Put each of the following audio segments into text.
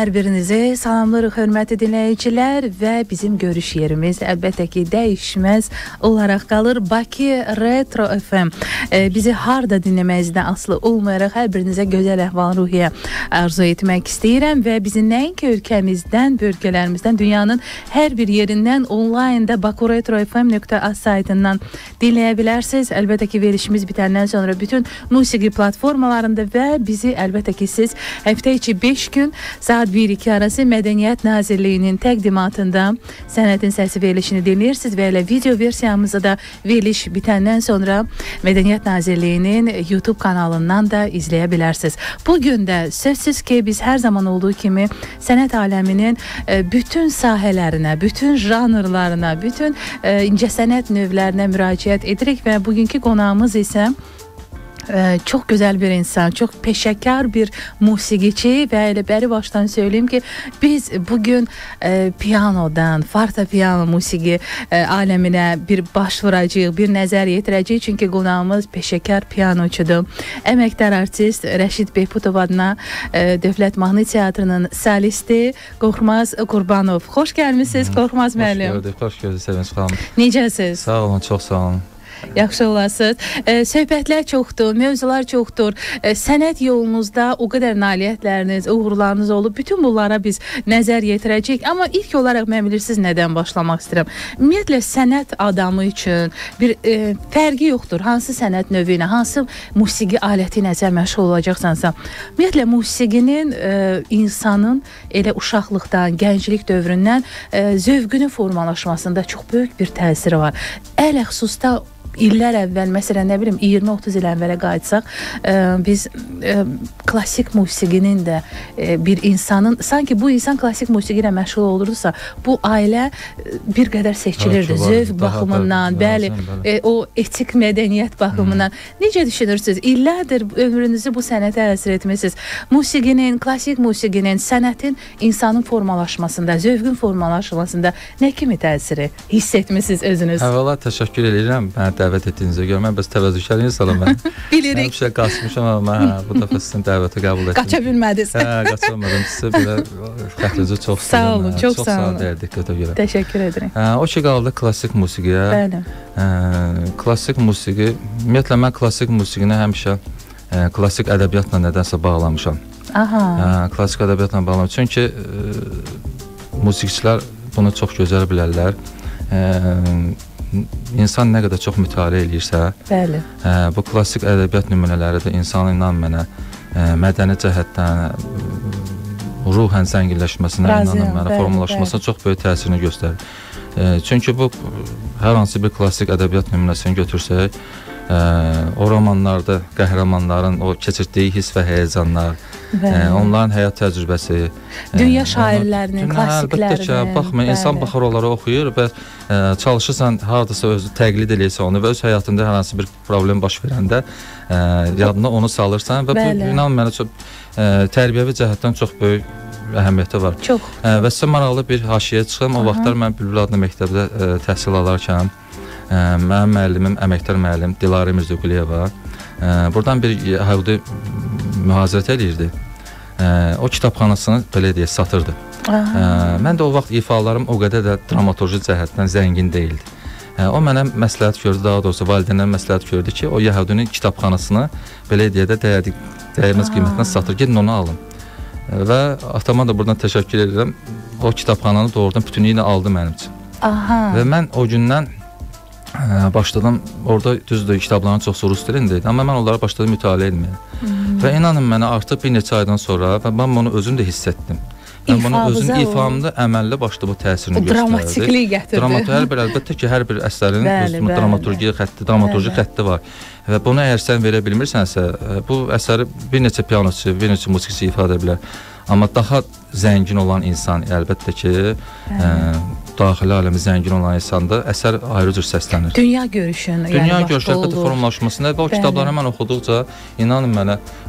hər birinizi salamlarıq, hörmətli dinləyicilər və bizim görüş yerimiz əlbəttə ki, dəyişməz olaraq qalır. Bakı Retro FM. Bizi harda dinləməyizdən asılı olmayaraq hər birinizə gözəl əhval-ruhiyyə arzu etmək istəyirəm və bizi nəinki ölkəmizdən, bölgələrimizdən, dünyanın hər bir yerindən onlaynda bakuretrofm.az saytından dinləyə bilərsiniz. Əlbəttə ki, verilişimiz bitəndən sonra bütün musiqi platformalarında və bizi əlbəttə ki, siz həftə içi 5 gün saat 1-2 arası Mədəniyyət Nazirliyinin təqdimatında Sənətin Səsi verilişini dinləyirsiniz və elə video versiyamızı da veriliş bitəndən sonra Mədəniyyət Nazirliyinin YouTube kanalından da izləyə bilərsiniz. Bugün də sözsüz ki, biz hər zaman olduğu kimi sənət aləminin bütün sahələrinə, bütün janrlarına, bütün incəsənət növlərinə müraciət edirik və bugünkü qonağımız isə çox gözəl bir insan, çox peşəkar bir musiqiçi və elə bəri başdan söyleyeyim ki, biz bugün piyanodan, fortepiano musiqi aləminə bir baş vuracağıq, bir nəzər yetirəcəyik. Çünki qonağımız peşəkar piyanoçudur. Əməkdar artist Rəşid Behbudov adına Dövlət Mahnı Teatrının solisti Qorxmaz Qurbanov. Xoş gəlmisiniz, Qorxmaz müəllim. Xoş gördük, Sevinç xanım. Necəsiz? Sağ olun, çox sağ olun. Yaxşı olasınız. Söhbətlər çoxdur, mövzular çoxdur. Sənət yolunuzda o qədər nailiyyətləriniz, uğurlarınız olub. Bütün bunlara biz nəzər yetirəcəyik. Amma ilk olaraq mən bilirsiniz nədən başlamaq istəyirəm. Ümumiyyətlə sənət adamı üçün bir fərqi yoxdur. Hansı sənət növünə, hansı musiqi aləti ilə sən məşğul olacaqsansa. Ümumiyyətlə musiqinin insanın elə uşaqlıqdan, gənclik dövründən zövqünün formalaşmasında çox böyük bir təsiri var. Ələxsusda İllər əvvəl, məsələn, nə bilim, 20-30 il əvvələ qayıtsaq, biz klassik musiqinin də bir insanın, sanki bu insan klassik musiqi ilə məşğul olurdusa, bu ailə bir qədər seçilirdi. Zövq baxımından, bəli, o etik mədəniyyət baxımından. Necə düşünürsünüz? İllərdir ömrünüzü bu sənətə həsr etmişsiniz. Musiqinin, klassik musiqinin, sənətin insanın formalaşmasında, zövqün formalaşmasında nə kimi təsiri hiss etmişsiniz özünüz? Əvvəla təşəkkür edirəm. Dəvət etdiyinizə görə. Mən bəs təvəzzükar insanım mən. Bilirik. Həmişə qaçmışam amma bu dəfə sizin dəvəti qəbul etdim. Qaça bilmədiniz. Qaçamadım. Sizə belə xətrinizi çox sağ olun, çox sağ olun. Diqqətə görə. Təşəkkür edirəm. O ki qaldı klassik musiqiyə. Bəli. Klassik musiqi, ümumiyyətlə mən klassik musiqini həmişə klassik ədəbiyyatla nədənsə bağlamışam. Aha. Klassik ədəbiyyatla bağlamışam. Çünki musiqiçilər bunu çox gözəl bilərlər. İnsan nə qədər çox mütaliə eləyirsə, bəli, bu klassik ədəbiyyat nümunələri də insanın inan mənə mədəni cəhətdən, ruhən zənginləşməsinə, inanın mənə formalaşmasına çox böyük təsirini göstərir. Çünki bu, hər hansı bir klassik ədəbiyyat nümunəsini götürsək, o romanlarda qəhrəmanların o keçirdiyi hiss və həyəcanlar, onların həyat təcrübəsi, dünya şairlərinin, klassiklərinin. Baxmayın, insan baxır onları oxuyur və çalışırsan, haradasa özü təqlid eləyirsə onu və öz həyatında hər hansı bir problem baş verəndə yadına onu salırsan və bu, inan mənə tərbiyəvi cəhətdən çox böyük əhəmiyyəti var. Çox. Və sizə maraqlı bir haşiyə çıxım. O vaxtlar mən Bülbül adlı məktəbdə təhsil alarkən mənim müəllimim, əməkdar müəllim Dilarə Mirzəquliyeva buradan bir yəhudi mühazirət edirdi. O kitabxanasını belə deyək, satırdı. Mən də o vaxt ifalarım o qədər də dramaturji cəhətdən zəngin deyildi. O mənə məsləhət gördü, daha doğrusu valideynlər məsləhət gördü ki, o yəhudinin kitabxanasını belə deyək də dəyərməz qiymətinə satır, gedin onu alın. Və atama da buradan təşəkkür edirəm. O kitabxananı doğrudan bütünlüyünə aldı mənim üçün. Və mən o gündən başladım, orada düzdür, kitabların çoxsu rus dilində idi, amma mən onlara başladım mütaliə etməyə. Və inanın mənə artıq bir neçə aydan sonra və mən bunu özüm də hiss etdim. Mən bunu özün ifamda əməlli başlı bu təsirini göstərdi. Dramatikliyi gətirdi. Hər bir, əlbəttə ki, hər bir əsərin dramaturji xətti var. Və bunu əgər sən verə bilmirsənsə, bu əsəri bir neçə pianoçu, bir neçə musiqiçi ifadə edə bilər. Amma daha zəngin olan insan, əlbəttə ki, daxili aləmi zəngin olan insanda əsər ayrı cür səslənir. Dünya görüşün, dünya görüşü əlbəttə formalaşmasında və o kitabları mən oxuduqca, inanın mənə,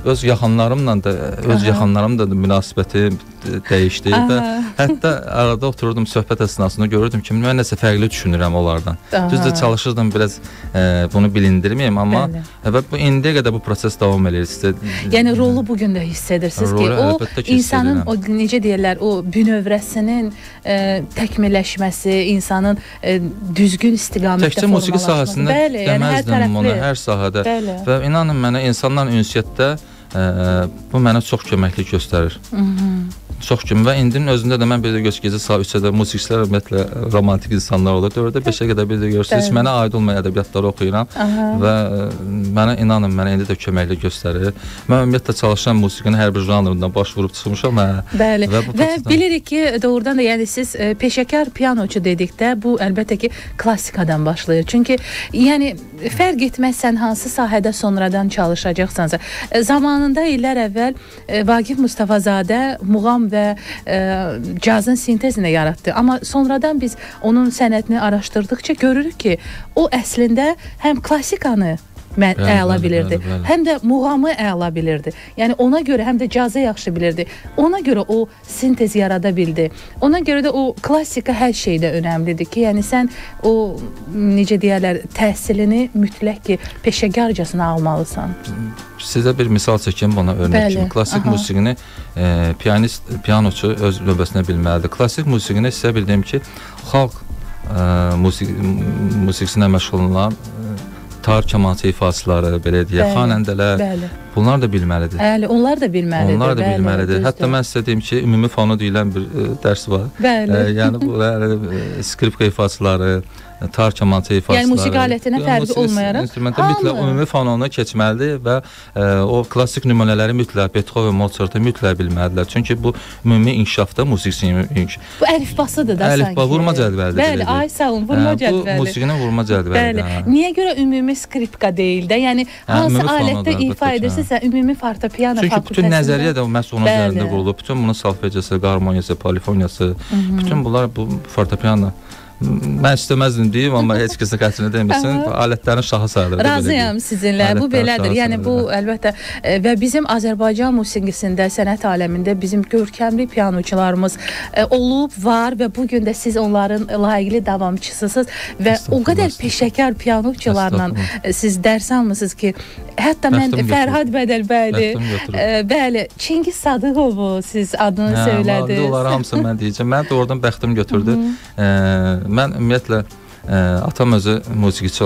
öz yaxınlarımla da, yaxınlarımla da münasibətim dəyişdi və hətta arada otururdum söhbət əsnasında görürdüm ki, mən nəsə fərqli düşünürəm onlardan. Düzdür, çalışırdım biraz bunu bilindirməyim, amma və bu indiyə qədər bu proses davam edir. Yəni rolu bugün də hiss edirsiniz ki, o insanın o necə deyirlər, o bünövrəsinin təkmilləşməsi, insanın düzgün istiqamətdə formalaşması. Təkcə musiqi sahəsində deməzdim bunu, hər sahədə. Və inanın mənə, insanlarla ünsiyyətdə bu mənə çox köməklik göstərir. Çox gün və indinin özündə də mən bir də gecə saat 3-də musiqiçilər ümumiyyətlə romantik insanlar olur. 4-də 5-ə qədər bir də görürsünüz. Mənə aid olmayan ədəbiyyatları oxuyuram və mənə inanın, mənə indi də köməklik göstərir. Mən ümumiyyətlə çalışan musiqinin hər bir janrından baş vurub çıxmışam. Bəli. Və bilirik ki, doğrudan da yəni siz peşəkar pianoçu dedikdə bu əlbəttə ki, klassikadan başlayır. Çünki yəni fərq etməz sən hansı sahədə sonradan çalışacaqsansa. Zamanında illər əvvəl Vaqif Mustafazadə muğam və cazın sintezini yaratdı. Amma sonradan biz onun sənətini araşdırdıqca görürük ki, o əslində həm klassikanı əla bilirdi, həm də muğamı əla bilirdi. Yəni ona görə həm də cazı yaxşı bilirdi. Ona görə o sintez yarada bildi. Ona görə də o klassika hər şeydə önəmlidir ki, yəni sən o necə deyərlər, təhsilini mütləq ki, peşəkarcasına almalısan. Sizə bir misal çəkim buna örnək kimi. Klassik musiqini pianoçu öz növbəsində bilməlidir. Klassik musiqini sizə bildiyim ki, xalq musiqisinə məşğul olan tar kamança ifaçıları, belə deyək, xanəndələr, bunlar da bilməlidir. Onlar da bilməlidir. Onlar da bilməlidir. Hətta mən sizə deyim ki, ümumi fonu deyilən bir dərs var. Yəni bu skripka ifaçıları, tar kamança ifaçıları. Yəni musiqi alətinə fərqi olmayaraq mütləq ümumi fonunu keçməlidir və o klassik nümunələri mütləq Beethoven, Mozart'ı mütləq bilməlidirlər. Çünki bu ümumi inkişafda musiqisinin bu əlifbasıdır da sanki. Əlifba vurma cədvəlidir. Bəli, ay sağ olun, vurma cədvəli. Bu musiqinin vurma cədvəlidir. Niyə görə ümumi skripka deyil də? Yəni hansı alətdə ifa edirsinizsə ümumi fortepiano fakültəsində. Çünki bütün nəzəriyyə də məhz onun üzərində qurulub. Bütün bunun solfejası, qarmoniyası, polifoniyası, bütün bunlar bu fortepiano. Mən istəməzdim deyim, amma heç kəsə xətrini demirsin. Alətlərin şahı sayılır. Razıyam sizinlə. Bu belədir. Yəni bu əlbəttə və bizim Azərbaycan musiqisində, sənət aləmində bizim görkəmli pianoçularımız olub, var və bu gün də siz onların layiqli davamçısısınız və o qədər peşəkar pianoçularla siz dərs almısınız ki, hətta mən Fərhad Bədəlbəyli, bəli, Çingiz Sadıqovu siz adını söylədiniz. Onları hamısı mən deyəcəm. Mən də oradan bəxtim götürdü. Mən ümumiyyətlə atam özü musiqiçi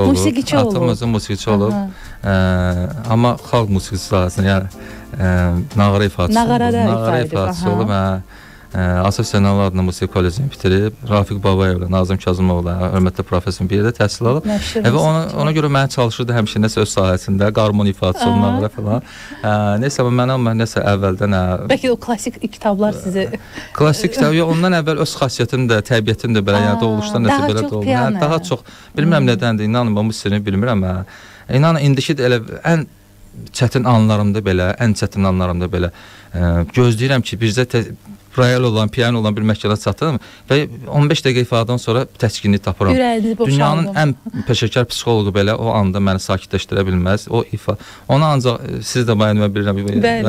olub. Amma xalq musiqisi sahəsində, yəni nağara ifaçısı olub. Asaf Sənalı adına musiqi kollecini bitirib, Rafiq Babayevlə, Nazım Kazımovla, hörmətli professorun bir yerdə təhsil alıb. Və ona görə mən çalışırdı həmişə nəsə öz sahəsində, qarmon ifaçısı, nağara falan. Neysə, mən nəsə əvvəldən... Bəlkə o klassik kitablar sizi... Klassik kitab, ondan əvvəl öz xasiyyətim də, təbiətim də belə, yəni doğuluşdan nəsə belə doğulur. Daha çox, bilməm nədəndir, inanın, bu sirrini bilmirəm. İnanın, indiki də elə ən çətin anlarımda belə, gözləyirəm ki, bizdə royal olan, piano olan bir məkana çatım və 15 dəqiqə ifadən sonra təskinlik tapıram. Dünyanın ən peşəkar psixoloqu belə o anda məni sakitləşdirə bilməz. Onu ancaq siz də mənimlə bilirəm.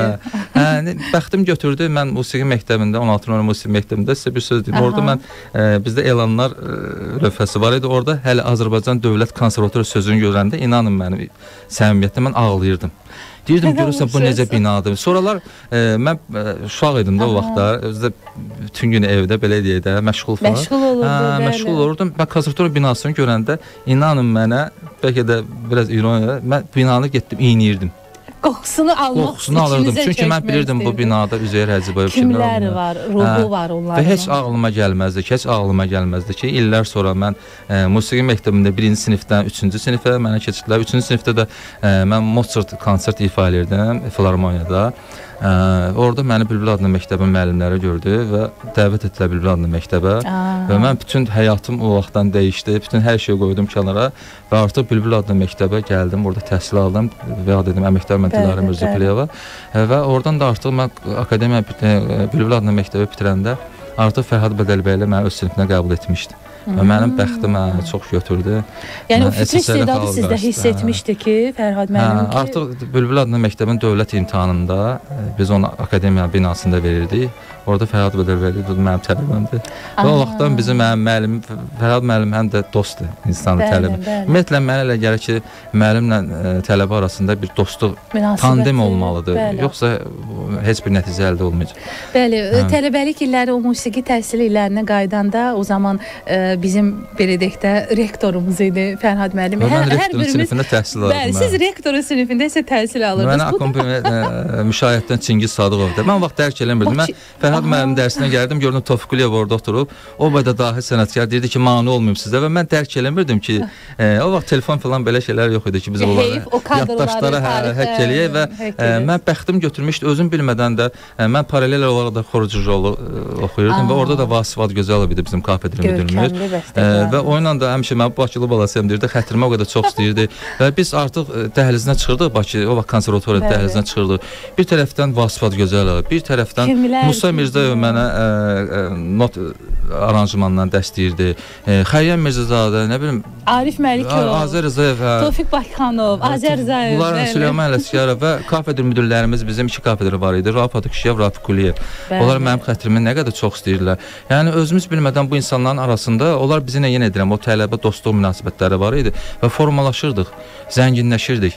Bəxtim götürdü. Mən musiqi məktəbində, 16 nömrə musiqi məktəbində sizə bir söz deyim. Orada mən, bizdə elanlar lövhəsi var idi. Orada hələ Azərbaycan Dövlət Konservatoriya sözünü görəndə, inanın mənim səmimiyyətlə mən ağlayırdım. Deyirdim, görürsən, bu necə binadır. Sonralar, mən uşaq idim də o vaxtlar, özdə bütün gün evdə, belə deyək də, məşğul falan. Məşğul olurdum. Mən konservatoriya binasını görəndə, inanın mənə, bəlkə də biraz ironiya, mən binanı getdim, iyniyirdim. Qoxusunu alırdım. Çünki mən bilirdim bu binada Üzeyir Hacıbayev kimlər var, ruhu var onların. Və heç ağlıma gəlməzdi ki, illər sonra mən musiqi məktəbində 1-ci sinifdən 3-cü sinifə mənə keçirdilər. 3-cü sinifdə də mən Mozart konsert ifa edirdim Filarmoniyada. Orada məni Bülbül adına məktəbin müəllimləri gördü və dəvət etdilər Bülbül adına məktəbə və mən bütün həyatım o vaxtdan dəyişdi, bütün hər şeyi qoydum kənara və artıq Bülbül adına məktəbə gəldim, orada təhsil aldım və dedim əməkdar mən Dilarə Mirzəquliyeva və oradan da artıq mən akademiya Bülbül adına məktəbə bitirəndə artıq Fərhad Bədəlbəyli məni öz sinifinə qəbul etmişdi. Və mənim bəxtim çox götürdü. Yəni o fitri istedadı sizdə hiss etmişdi ki, Fərhad müəllim ki... Artıq Bülbül adına məktəbin dövlət imtahanında biz onu akademiya binasında verirdik. Orada Fərhad Bədəlbəli mənim tələbəmdir. Və o vaxtdan bizim müəllim, Fərhad müəllim həm də dostdur, insanın tələbə. Ümumiyyətlə, mənə elə gəlir ki, müəllimlə tələbə arasında bir dostluq, tandem olmalıdır. Yoxsa heç bir nəticə əldə olmayacaq. Bəli, tələbəlik illəri, o musiqi təhsili illərinə qaydanda o zaman bizim belə deyək də rektorumuz idi Fərhad müəllim. Mən rektorun sinifində təhsil alırdım. Bəli, siz rektorun sinifində isə təhsil alırdınız. Mənə akompaniya müşahiyyətdən Çingiz Sadıqovdur. Mən vaxt dərk eləmirdim. Mən Fərhad müəllim dərsinə gəldim, gördüm Tofiq Quliyev orada oturub. O boyda dahi sənətkar deyirdi ki, mane olmayım sizə və mən dərk eləmirdim ki, o vaxt telefon falan belə şeylər yox idi ki, biz onları yaddaşlara həkk eləyək və mən bəxtim götürmüşdü, özüm bilmədən də mən paralel olaraq da xorici rolu oxuyurdum və orada da Vasif Adgözəlov idi bizim kafedra müdirimiz və o ilə də həmişə mən Bakılı balasıyam deyirdi, xətrimə o qədər çox istəyirdi və biz artıq dəhlizinə çıxırdıq, Bakı, o vaxt konservatoriya dəhlizinə çıxırdıq. Bir tərəfdən Vasif Adgözəlov, bir tərəfdən Musa Mirzəyev mənə not aranjmanından dəstəyirdi. Xəyyəm Mirzəzadə, nə bilim, Arif Məlikov, Azər Rzayev, Tofiq Bakxanov, Azər Rzayev. Bunların Süleyman Ələsgərov və kafedra müdirlərimiz, bizim 2 kafedra var idi. Rauf Adıkişiyev, Rafiq Quliyev. Onlar mənim xətrimi nə qədər çox istəyirlər. Yəni özümüz bilmədən bu insanların arasında, onlar bizə yenə edirəm, o tələbə dostluq münasibətləri var idi və formalaşırdıq, zənginləşirdik.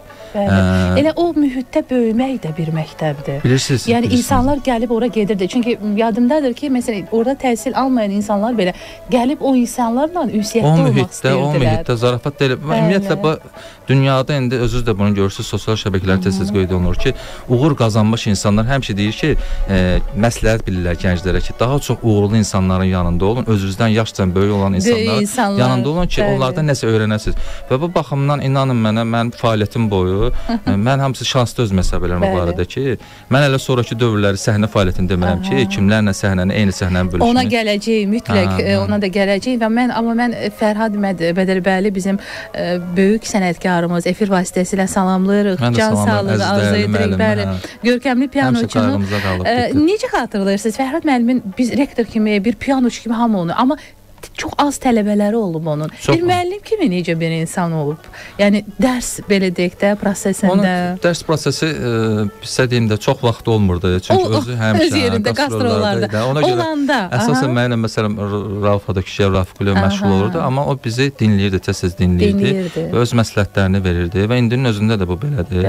Elə o mühitdə böyümək də bir məktəbdir. Bilirsiniz. Yəni insanlar gəlib ora gedirdi. Çünki yadımdadır ki, məsələn, orada təhsil almayan insanlar belə gəlib o insanlarla ünsiyyətdə olmaq istəyirdilər. O mühitdə zarafat deyil. Ümumiyyətlə, bu dünyada indi özünüz də bunu görürsünüz, sosial şəbəkələrdə tez-tez qeyd olunur ki, uğur qazanmış insanlar həmişə deyir ki, məsləhət bilirlər gənclərə ki, daha çox uğurlu insanların yanında olun, özünüzdən yaşca böyük olan insanların yanında olun ki, onlardan nəsə öyrənəsiniz. Və bu baxımdan inanın mənə, mən fəaliyyətim boyu, mən hamısı şanslı özüm hesab edirəm bu barədə ki, mən elə sonraki dövrləri səhnə fəaliyyətini demirəm ki, kimlərlə səhnəni, eyni səhnəni bölüşmək. Ona gələcək, mütləq ona da gələcək və mən Fərhad Bədəlbəli bizim böyük sənətkarımız, efir vasitəsilə salamlayırıq, can sağlığı arzu edirik. Bəli, görkəmli pianoçunu. Necə xatırlayırsınız? Fərhad müəllimin biz rektor kimi, bir pianoçu kimi hamı onu, amma çox az tələbələri olub onun. Bir müəllim kimi necə bir insan olub? Yəni, dərs, belə deyək də, prosesində... Onun dərs prosesi, istədiyim də çox vaxt olmurdu. Çünki özü həmişə... Öz yerində, qastrollarda. Olanda. Əsasən mənə, məsələn, Rauf Adıkişiyev, Rafiq Quliyev məşğul olurdu, amma o bizi dinləyirdi, tez-tez dinləyirdi və öz məsləhətlərini verirdi və indinin özündə də bu belədir.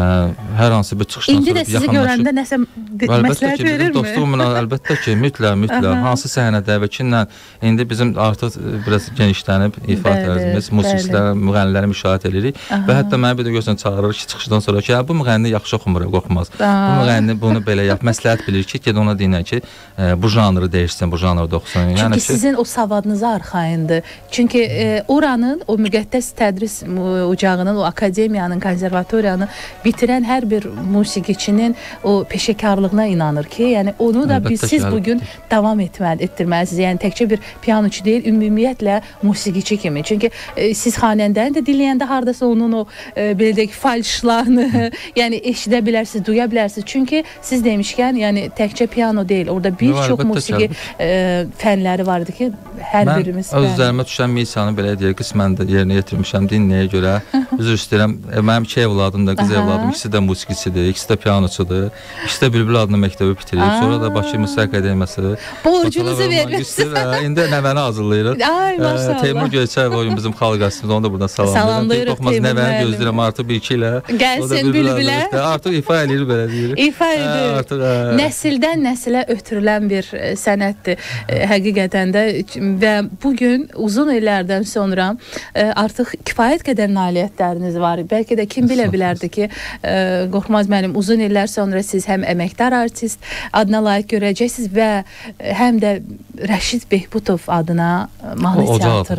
Hər hansı bir çıxışdan sonra yaxınlaşır. İndi də sizi görəndə nəsə məsləhət verirmi? Əlbəttə ki, mütləq. Hansı səhnədə və kimlə indi bizim artıq biraz genişlənib ifa tərzimiz, musiqilər, müğənniləri müşahidə edirik və hətta mənə bir də görsən çağırır ki, çıxışdan sonra ki, bu müğənni yaxşı oxumur, qorxmaz. Bu müğənni bunu belə yap, məsləhət bilir ki, ged ona deyinə ki, bu janrı dəyişsin, bu janrda oxusun. Çünki sizin o savadınız arxayındır. Çünki oranın, o müqəddəs tədris ocağının, o akademiyanın, konservatoriyanın bitirən hər bir musiqiçinin o peşəkarlığına inanır ki, yəni onu da siz bugün davam etdirməlisiniz. Yəni təkcə bir pianoçu deyil, ümumiyyətlə musiqiçi kimi. Çünki siz xanəndəni də dinləyəndə hardasa onun o belə deyək falşlarını, yəni eşidə bilərsiniz, duya bilərsiniz. Çünki siz demişkən, yəni təkcə piano deyil, orada bir çox musiqi fənləri var idi ki, hər birimiz öz üzərimə düşən missiyanı belə deyək, qismən də yerinə yetirmişəm dinləyə görə. Üzr istəyirəm, mənim 2 evladım da, qız evladım, ikisi də musiqiçidir, ikisi də pianoçudur, ikisi də Bülbül adlı məktəbi bitirib, sonra da Bakı Musiqi Akademiyası borcunuzu vermişsiniz. İndi nəvəni hazırlayırıq. Teymur Göyçəyev oyun bizim xalq artistimiz, onu da buradan salamlayırıq. Toxmaz nəvəni gözləyirəm artıq 1-2 ilə. Gəlsin Bülbülə. Artıq ifa eləyir belə deyir. İfa edir. Nəsildən nəsilə ötürülən bir sənətdir həqiqətən də və bugün uzun illərdən sonra artıq kifayət qədər nailiyyətləriniz var. Bəlkə də kim bilə bilərdi ki, Qorxmaz müəllim, uzun illər sonra siz həm əməkdar artist adına layiq görəcəksiniz və həm də Rəşid Behbutov adına mahnı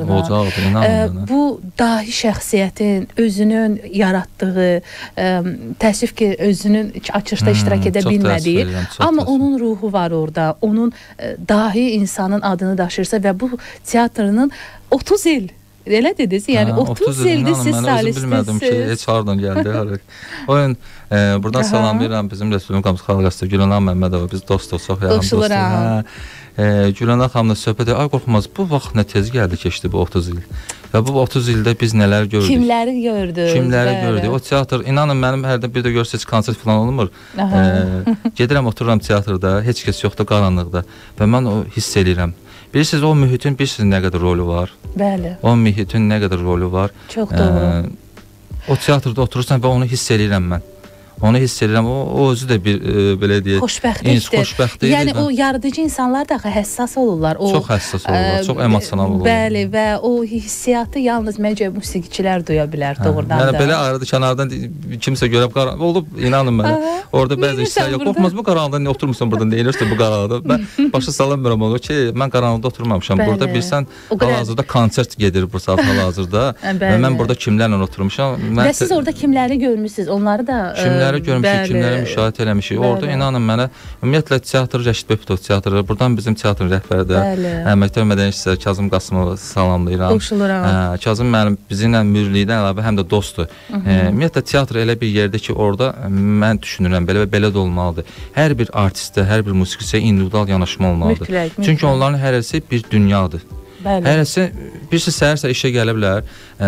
teatrına bu dahi şəxsiyyətin özünün yaratdığı, təəssüf ki, özünün açışda iştirak edə bilmədiyi, amma onun ruhu var orada, onun dahi insanın adını daşırsa və bu teatrının 30 il elə dediniz, yəni 30 ildir siz solistəsiz. Mən özüm bilmədim ki, heç hardan gəldi. Oyun, buradan salamlayıram bizim Respublikamız xalq artisti Gülünan Məmmədova, biz dostuq, çox yaxın dostuq. Gülnar xanımla söhbət edir. Ay Qorxmaz, bu vaxt nə tez gəldi, keçdi bu 30 il. Və bu 30 ildə biz nələr gördük? Kimləri gördük? Kimləri gördük? O teatr, inanın mənim hərdən bir də görsəz konsert falan olmur. Gedirəm, otururam teatrda, heç kəs yoxdur, qaranlıqda və mən o hiss eləyirəm. Bilirsiniz, o mühitin bilirsiniz nə qədər rolu var? Bəli. O mühitin nə qədər rolu var? Çox doğru. O teatrda oturursan və onu hiss eləyirəm mən. Onu hiss edirəm, o özü də bir belə deyək, xoşbəxtlikdir. Yəni o yaradıcı insanlar da həssas olurlar. Çox həssas olurlar, çox emosional olurlar. Bəli, və o hissiyatı yalnız məncə musiqiçilər duya bilər doğrudan da. Yəni belə ayrıdı kənardan kimsə görüb olub, inanın mənə. Orada bəzi hisslər yox. Qorxmaz, bu qaranlıqda nə oturmusan burada, nə edirsən bu qaranlıqda? Mən başa salamıram onu ki, mən qaranlıqda oturmamışam. Burada bilsən, hal-hazırda konsert gedir bu saat hal-hazırda və mən burada kimlərlə oturmuşam. Və siz orada kimləri görmüsünüz? Onları da görmüşük, kimləri müşahidə eləmişik. Orada inanın mənə, ümumiyyətlə teatr Rəşid Beptov teatrı, buradan bizim teatrın rəhbəri də Əməkdar Mədəni İşçilər Kazım Qasımovu salamlayıram. Qoşuluram. Kazım mənim bizimlə müridlikdən əlavə həm də dostdur. Ümumiyyətlə teatr elə bir yerdə ki, orada mən düşünürəm belə və belə də olmalıdır. Hər bir artistə, hər bir musiqiçiyə individual yanaşma olmalıdır. Mütləq. Çünki onların hərəsi bir dünyadır. Hərəsi birisi səhər-səhər işə gələ bilər.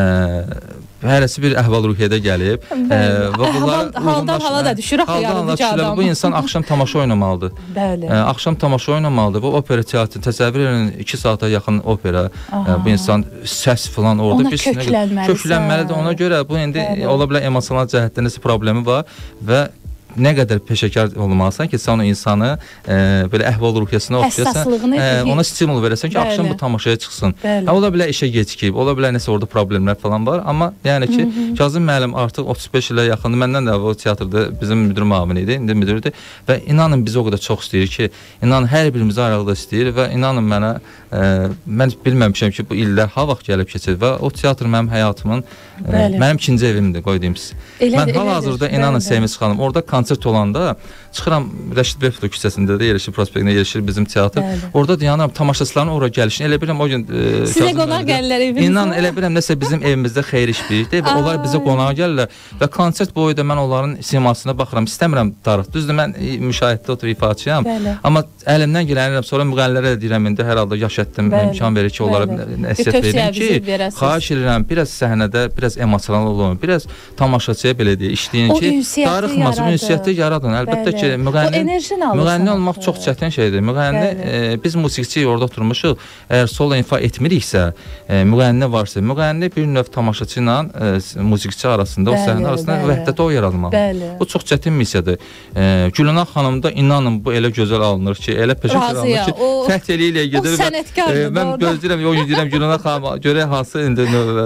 Hərəsi bir əhval-ruhiyyədə gəlib və bunlar haldan hala da düşür yaradıcı adam. Bu insan axşam tamaşa oynamalıdır. Bəli. Axşam tamaşa oynamalıdır. Bu opera teatrı, təsəvvür edin 2 saata yaxın opera. Bu insan səs falan orada bir köklənməlidir. Ona görə bu indi ola bilər emosional cəhətdə nəsə problemi var və nə qədər peşəkar olmalısan ki, sən o insanı belə əhval-ruhiyyəsinə oxşayasan, ona stimul verəsən ki, axşam bu tamaşaya çıxsın. Ola bilər işə gecikib, ola bilər nəsə orada problemlər falan var, amma yəni ki, Kazım müəllim artıq 35 ilə yaxındır, məndən də o teatrda bizim müdür müavini idi, indi müdürdür və inanın bizi o qədər çox istəyir ki, inanın hər birimizi ayrılıqda istəyir və inanın mənə, mən bilməmişəm ki, bu illər ha vaxt gəlib keçir və o teatr mənim həyatımın, mənim ikinci evimdir, qoy deyim siz. Mən hal-hazırda inanın Seymis xanım, orada konsert olanda çıxıram Rəşid Beptov küçəsində də yerləşir, prospektində yerləşir bizim teatr. Orada dayanıram, tamaşaçıların ora gəlişini elə bilirəm o gün sizə qonaq gəlirlər evinizə. İnan elə bilirəm nəsə bizim evimizdə xeyir iş bilir və onlar bizə qonaq gəlirlər və konsert boyu da mən onların simasına baxıram, istəmirəm darıq. Düzdür, mən müşahiddə oturub ifaçıyam, amma əlimdən gələnirəm, sonra müğənnilərə də deyirəm, indi hər halda yaş etdim, imkan verir ki, onlara nəsihət verim ki, xahiş edirəm, biraz səhnədə, biraz emosional olun, biraz tamaşaçıya belə deyə işləyin ki, darıxmasın, ünsiyyəti yaradın. Əlbəttə ki, müğənni olmaq çox çətin şeydir. Müğənni, biz musiqiçi orada oturmuşuq, əgər solo ifa etmiriksə, müğənni varsa, müğənni bir növ tamaşaçı ilə musiqiçi arasında, o səhnə arasında vəhdəti o yaradılmalı. Bu çox çətin missiyadır. Gülnar xanımda inanın bu elə gözəl alınır ki, elə peşəkar alınır ki, fəth eləyə gedir və mən gözləyirəm, o gün deyirəm Gülnar xanım, görək hansı indi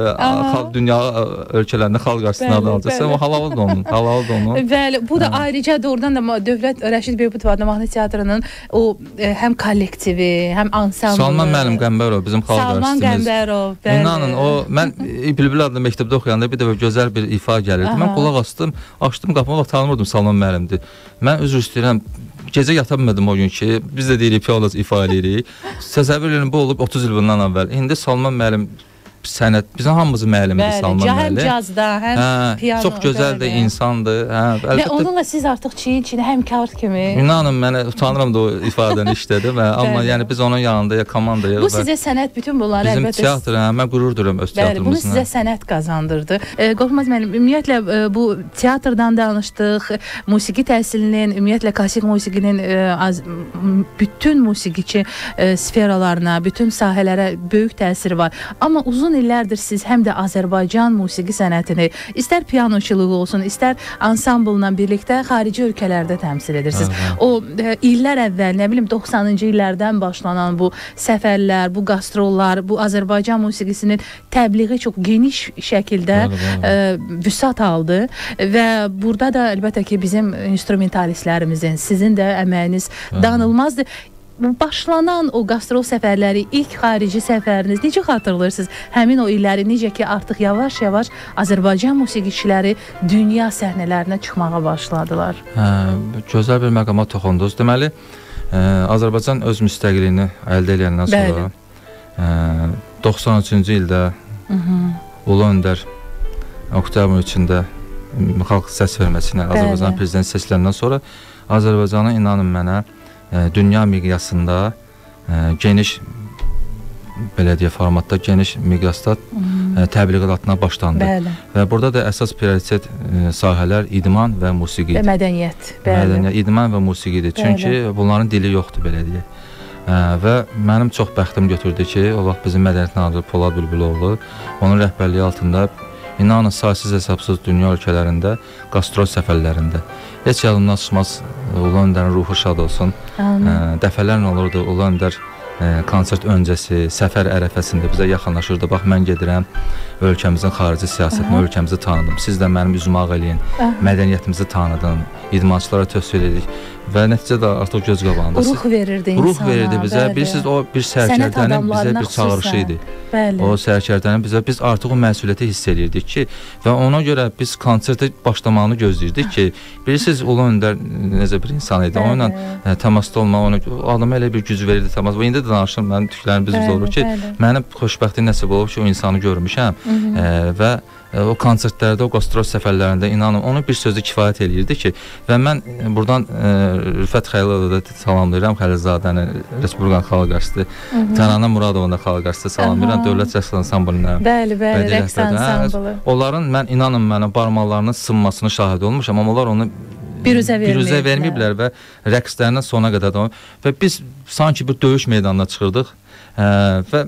dünya ölkələrində xalq qarşısına alacaqsa, o halaldır onun, halaldır onun. Bəli, bu da ayrıca doğrudan da Dövlət Rəşid Beptov adına mahnı teatrının o həm kollektivi, həm ansamblı. Salman müəllim Qəmbərov bizim xalq artistimiz. Salman Qəmbərov, bəli. İnanın, o mən Bülbül adlı məktəbdə oxuyanda bir dəfə gözəl bir ifa gəlirdi. Mən qulaq açdım qapımı, tanımırdım Salman müəllimdir. Mən üzr istəyirəm, gecə yata bilmədim o gün ki, biz də deyirik piyanoz ifa edirik. Təsəvvür edin, bu olub 30 il bundan əvvəl. İndi Salman müəllim sənət, bizim hamımızın müəllimdir Salman müəllim. Həm cazda, həm piano. Çox gözəl də insandır. Və onunla siz artıq çiyin-çiyinə həmkar kimi. İnanın, mənə utanıram da o ifadəni işlədim. Amma yəni biz onun yanında ya komandaya. Bu sizə sənət, bütün bunları əlbəttə. Bizim teatr, mən qürur duyuram öz teatrımızla. Bunu sizə sənət qazandırdı. Qorxmaz müəllim, ümumiyyətlə bu teatrdan danışdıq, musiqi təhsilinin, ümumiyyətlə klassik musiqinin bütün musiqiçi sferalarına, bütün sahələrə böyük təsiri var. Amma uzun illərdir siz həm də Azərbaycan musiqi sənətini, istər pianoçuluğu olsun, istər ansamblla birlikdə xarici ölkələrdə təmsil edirsiniz. O illər əvvəl, nə bilim 90-cı illərdən başlanan bu səfərlər, bu qastrollar, bu Azərbaycan musiqisinin təbliği çox geniş şəkildə vüsət aldı və burada da əlbəttə ki, bizim instrumentalistlərimizin, sizin də əməyiniz danılmazdır. Başlanan o qastrol səfərləri, ilk xarici səfəriniz necə xatırlayırsınız? Həmin o illəri necə ki, artıq yavaş-yavaş Azərbaycan musiqiçiləri dünya səhnələrinə çıxmağa başladılar? Gözəl bir məqama toxundunuz. Deməli, Azərbaycan öz müstəqilliyini əldə edəndən sonra 93-cü ildə Ulu Öndər oktyabr içində xalq səs verməsinə Azərbaycan prezidenti seçiləndən sonra Azərbaycanı inanın mənə dünya miqyasında geniş belə deyə formatda, geniş miqyasda təbliğatına başlandı. Bəli. Və burada da əsas prioritet sahələr idman və musiqidir. Və mədəniyyət. Bəli. Mədəniyyət, idman və musiqidir. Çünki bunların dili yoxdur, belə deyək. Və mənim çox bəxtim götürdü ki, o vaxt bizim mədəniyyət naziri Polad Bülbüloğlu, onun rəhbərliyi altında inanın saysız hesabsız dünya ölkələrində, qastrol səfərlərində heç yadımdan çıxmaz, Ulu Öndərin ruhu şad olsun. Dəfələrlə olurdu Ulu Öndər konsert öncəsi, səfər ərəfəsində bizə yaxınlaşırdı. Bax, mən gedirəm, ölkəmizin xarici siyasətini, ölkəmizi tanıdım. Siz də mənim üzümə ağ eləyin, mədəniyyətimizi tanıdın, idmançılara tövsiyə edirik. Və nəticədə artıq göz qabağında. Ruh verirdi insana. Ruh verirdi bizə. Bilirsiniz, o bir sərkərdənin bizə bir çağırışı idi. Bəli. O sərkərdənin biz artıq o məsuliyyəti hiss edirdik ki, və ona görə biz konsertə başlamağını gözləyirdik ki, bilirsiniz, Ulu Öndər necə bir insan idi. Onunla təmasda olmaq, adama elə bir güc verirdi təmas. İndi də danışırım, mənim tüklərim biz olur ki, mənim xoşbəxtlik nəsib olub ki, o insanı görmüşəm və o konsertlərdə, o qastrol səfərlərində inanın, onu bir sözlə kifayət eləyirdi ki, və mən buradan Rüfət Xəlilovu da salamlayıram, Xəlilzadəni, Respublikan Xalq Artisti, Tərana Muradovun da Xalq Artisti salamlayıram, Dövlət Rəqs Ansamblına. Bəli, rəqs ansamblı. Onların, mən inanın mənə barmaqlarının sınmasını şahid olmuşam, amma onlar onu biruzə verməyiblər və rəqslərindən sona qədər də və biz sanki bir döyüş meydanına çıxırdıq və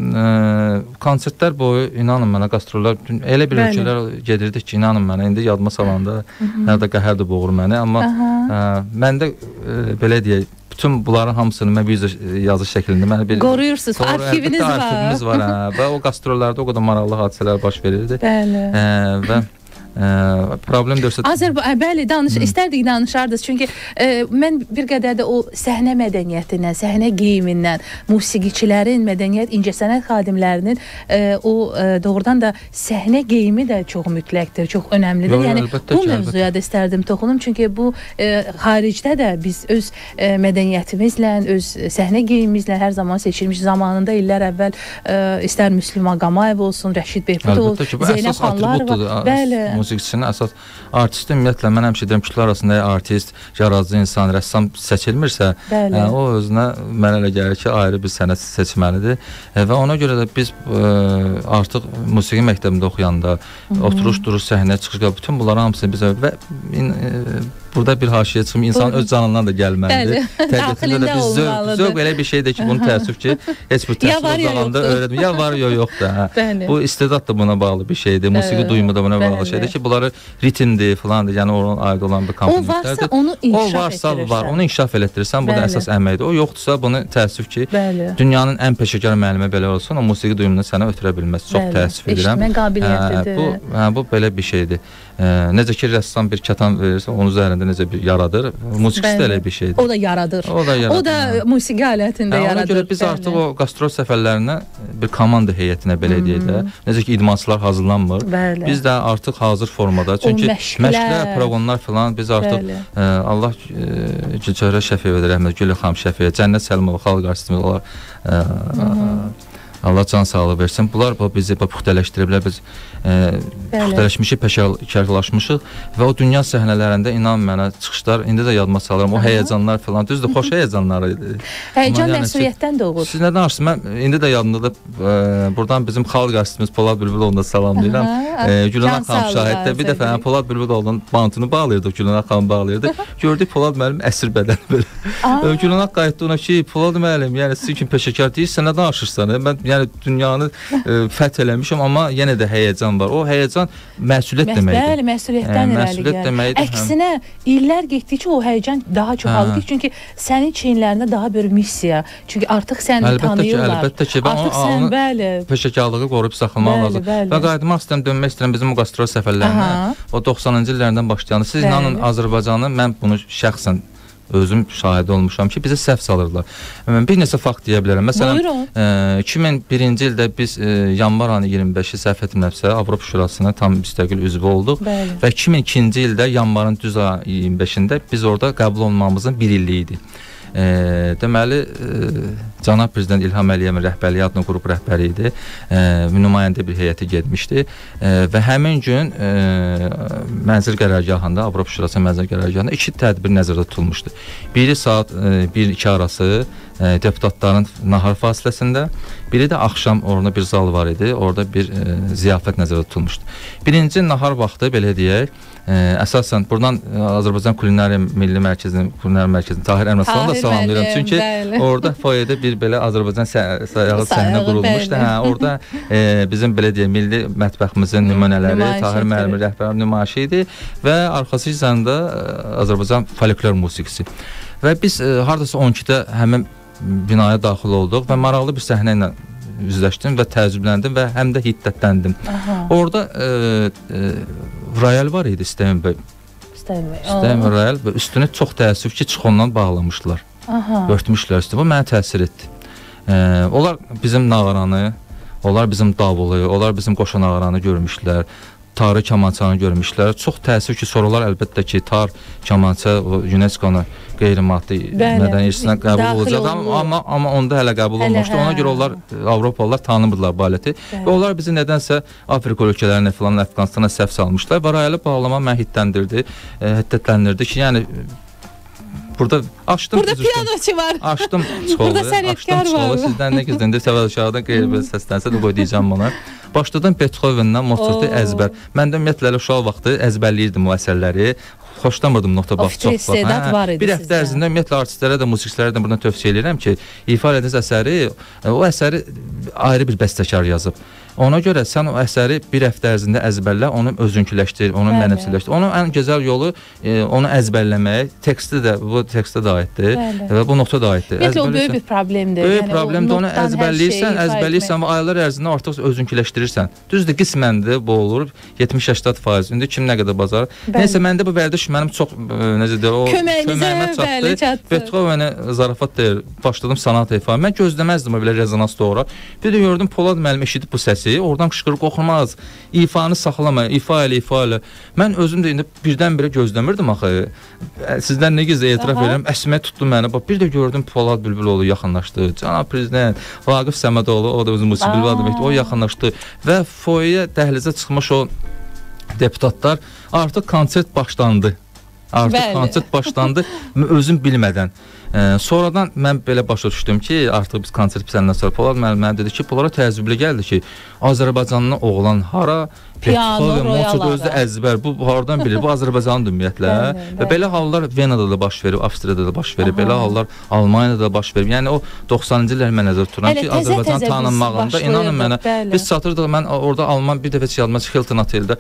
konsertlər boyu inanın mənə qastrollar elə bir ölkələr gedirdik ki, inanın mənə indi yadıma salanda hətta qəhər də boğur məni, amma məndə belə deyək, bütün bunların hamısını mən bir yazı şəklində mənə bir qoruyursunuz, arxiviniz var və o qastrollarda o qədər maraqlı hadisələr baş verirdi. Bəli. Və problem bəli, istərdik danışardınız. Çünki mən bir qədər də o səhnə mədəniyyətindən, səhnə geyimindən, musiqiçilərin, mədəniyyət, incəsənət xadimlərinin o doğrudan da səhnə geyimi də çox mütləqdir, çox önəmlidir. Yəni bu mövzuya da istərdim toxunum. Çünki bu xaricdə də biz öz mədəniyyətimizlə, öz səhnə geyimimizlə hər zaman seçilmiş. Zamanında illər əvvəl istər Müslüm Ağamayev olsun, Rəşid Behbudov, Zeynəb xanlar var. Bəli. Musiqiçinin əsas artisti ümumiyyətlə mən həmişə deyirəm ki, arasında artist, yaradıcı insan, rəssam seçilmirsə, o özünə mənə elə gəlir ki, ayrı bir sənət seçməlidir və ona görə də biz artıq musiqi məktəbində oxuyanda oturuş, duruş, səhnəyə çıxış, bütün bunların hamısını biz və burada bir haşiyə çıxım, insan öz canından da gəlməlidir. Daxilində də olmalıdır. Zövq elə bir şeydir ki, bunu təəssüf ki, heç bir təhsil zalanda öyrətmir. Ya var, ya yox da. Bu istedad da buna bağlı bir şeydir. Musiqi duyumu da buna bağlı şeydir ki, bunları ritmdir filandır, yəni ona aid olan bir komponentlərdir. O varsa onu inkişaf etdirirsən. Onu inkişaf etdirirsən, bu da əsas əməkdir. O yoxdursa, bunu təəssüf ki, dünyanın ən peşəkar müəllimi belə olsun, o musiqi duyumunu sənə ötürə bilməz. Çox təəssüf edirəm. Eşitmə qabiliyyətidir. Bu belə bir şeydir. Necə ki, rəssam bir kətan verirsə, onun üzərində necə bir yaradır. Musiqisi də elə bir şeydir. O da yaradır. O da musiqi alətində yaradır. Ona görə biz artıq o qastrol səfərlərinə bir komanda heyətinə belə deyək də, necə ki, idmançılar hazırlanmır. Biz də artıq hazır formada. Çünki məşqlər, proqramlar filan biz artıq Allah Gülçöhrə Şəfiyev rəhmət, Gülü xanım Şəfiyə, Cənnət Səlimova, xalq artistimiz olar. Allah can sağlığı versin. Bunlar bizi puxtələşdiriblər, biz puxtələşmişik, peşəkarlaşmışıq və o dünya səhnələrində inan mənə çıxışlar, indi də yadıma salıram, o həyəcanlar falan, düzdür, xoş həyəcanlar idi. Həyəcan məsuliyyətdən doğur. Siz nə danışırsınız? Mən indi də yadımdadır, buradan bizim xalq artistimiz Polad Bülbüloğlu'nu da salamlayıram. Gülənaq xanım şahiddə bir dəfə Polad Bülbüloğlu'nun bantını bağlayırdıq, Gülənaq xanım bağlayırdı. Gördük Polad müəllim əsir bədən belə. Gülənaq qayıtdı ona ki, Polad müəllim, yəni sizin kimi peşəkar deyirsən, nə danışırsan? Yəni dünyanı fəth eləmişəm, amma yenə də həyəcan var. O həyəcan məsuliyyət deməkdir. Bəli, məsuliyyətdən irəli gəlir. Əksinə, illər getdikcə o həyəcan daha çox alır. Çünki sənin çiyinlərində daha bir missiya. Çünki artıq səni tanıyırlar. Əlbəttə ki, artıq sən, bəli, peşəkarlığı qoruyub saxlamaq lazım. Və qayıtmaq istəyirəm, dönmək istəyirəm bizim o qastrol səfərlərinə. O 90-cı illərdən başlayan. Siz inanın Azərbaycanı, mən bunu şəxsən özüm şahid olmuşam ki, bizə səhv salırlar. Bir neçə fakt deyə bilərəm. Məsələn, 2001-ci ildə biz yanvar ayının 25-i səhv etmirəmsə Avropa Şurasına tam müstəqil üzvü olduq və 2002-ci ildə yanvarın düz 25-də biz orada qəbul olmamızın bir illiyi idi. Deməli, Cənab Prezident İlham Əliyevin rəhbərliyi adına qrup rəhbəri idi. Nümayəndə bir heyəti getmişdi və həmin gün mənzil qərargahında, Avropa Şurası mənzil qərargahında 2 tədbir nəzərdə tutulmuşdu. Biri saat 1-2 arası deputatların nahar fasiləsində, biri də axşam orada bir zal var idi, orada bir ziyafət nəzərdə tutulmuşdu. Birinci nahar vaxtı, belə deyək, əsasən buradan Azərbaycan Kulinariya Milli Mərkəzinin, Kulinariya Mərkəzinin Tahir Əmraslanı da salamlayıram. Çünki orada foyədə bir belə Azərbaycan sayağı səhnə qurulmuşdu. Orada bizim belə deyək, milli mətbəximizin nümunələri, Tahir müəllim rəhbərin nümayişi idi və arxası üzərində Azərbaycan folklor musiqisi. Və biz hardasa 12-də həmin binaya daxil olduq və maraqlı bir səhnə ilə üzləşdim və təəccübləndim və həm də hiddətləndim. Orada royal var idi, Steyn bəy. Steyn royal və üstünü çox təəssüf ki, çıxondan bağlamışdılar. Örtmüşlər üstünü. Bu mənə təsir etdi. Onlar bizim nağaranı, onlar bizim davulu, onlar bizim qoşa nağaranı görmüşdülər. Tarı kamançanı görmüşlər. Çox təəssüf ki, sorular əlbəttə ki, tar kamança UNESCO-nun qeyri-maddi mədəni irsinə qəbul olacaq, amma onda hələ qəbul olmamışdı. Ona görə onlar Avropalılar tanımırlar baləti və onlar bizi nədənsə Afrika ölkələrinə filan, Əfqanistana səhv salmışlar və royalı bağlama məni hiddətləndirdi ki, yəni burada açdım. Burada piyanoçu var. Açdım çıxolu. Burada sənətkar var. Sizdən nə gizlində təvəllüdşahdan qeyri-bir səslənsə də qoy deyəcəm bana. Başladım Beethoven'dan Mozart'ı əzbər. Mən də ümumiyyətlə uşaq vaxtı əzbərləyirdim o əsərləri. Xoşlamırdım nota bax çox vaxt. Bir həftə ərzində ümumiyyətlə artistlərə də, musiqiçilərə də buradan tövsiyə edirəm ki, ifa ediniz əsəri, o əsəri ayrı bir bəstəkar yazıb. Ona görə sən o əsəri bir həftə ərzində əzbərlə, onu özünküləşdir, onu mənimsizləşdir. Onun ən gözəl yolu onu əzbərləmək, teksti də bu tekstə də aiddir və bu nota da aiddir. Ümumiyyətlə o böyük bir problemdir. Böyük problemdir. Onu əzbərləyirsən və aylar ərzində artıq özünküləşdirirsən. Düzdür, qisməndir, bu olur. 70-80%. İndi kim nə qədər bacarır. Nəysə, məndə bu vərdiş mənim çox necə deyir, o köməyimə çatdı. Beethovenə zarafat deyir, başladım sonata ifa. Mən gözləməzdim o belə rezonans doğru. Bir də gördüm Polad müəllim eşidib bu səsi, oradan qışqırıq oxumaz, ifanı saxlama, ifa elə. Mən özüm də indi birdən-birə gözləmirdim axı. Sizdən nə gizli etiraf edirəm, əsmə tutdu məni. Bir də gördüm Polad Bülbüloğlu yaxınlaşdı. Cənab Prezident Vaqif Səmədoğlu, o da özü musiqili var deməkdir, o yaxınlaşdı və foyeyə dəhlizə çıxmış o deputatlar artıq konsert başlandı. Konsert başlandı özüm bilmədən. Sonradan mən belə başa düşdüm ki, artıq biz konsert bitəndən sonra Polad müəllim mənə dedi ki, bunlara təəccüblü gəldi ki, Azərbaycanlı oğlan hara, Beethoven, Mozart özü əzbər, bu hardan bilir, bu Azərbaycanın ümumiyyətlə. Və belə hallar Venada da baş verib, Avstriyada da baş verib, belə hallar Almaniyada da baş verib. Yəni o 90-cı illər mən nəzərdə tuturam ki, Azərbaycan tanınmağında, inanın mənə, biz çatırdıq, mən orada Alman bir dəfə yazmaq Hilton oteldə